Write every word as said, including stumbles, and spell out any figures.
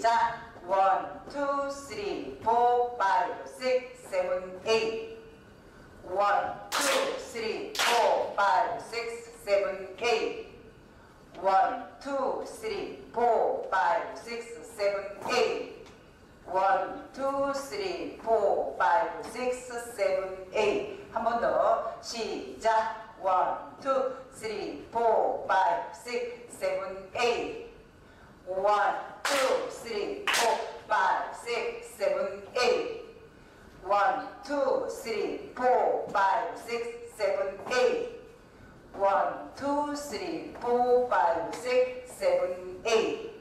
시작. one, two, three, four, five, six, seven, eight. one, two, three, four, five, six, seven, eight. one, two, three, four, five, six, seven, eight. one, two, three, four, five, six, seven, eight. 한 번 더. 시작. one, two, three, four, five, six, seven, eight. one, two, three, four, five, six, seven, eight. one, two, three, four, five, six, seven, eight. one, two, three, four, five, six, seven, eight.